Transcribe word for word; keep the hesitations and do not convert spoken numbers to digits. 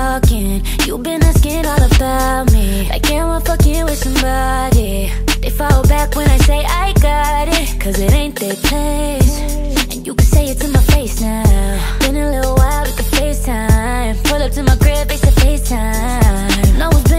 talking. You've been asking all about me, like am I fucking with somebody? They fall back when I say I got it, cause it ain't their place. And you can say it to my face now. Been a little while with the FaceTime. Pull up to my crib, face to FaceTime. No one's